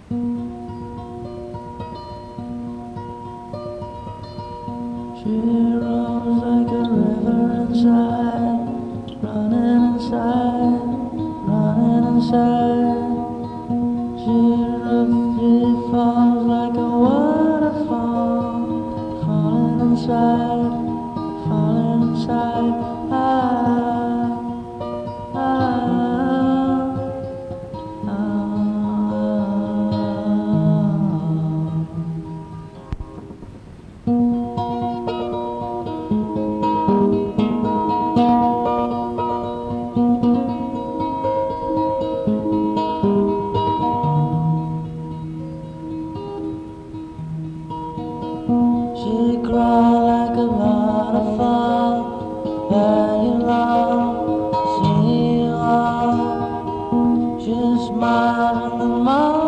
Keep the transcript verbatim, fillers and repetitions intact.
She rolls like a river inside, running inside, running inside. She roughly falls like a waterfall, falling inside, falling inside. Ah, ah, ah, she crawled like a waterfall, very long, see you all. She smiled in the morning.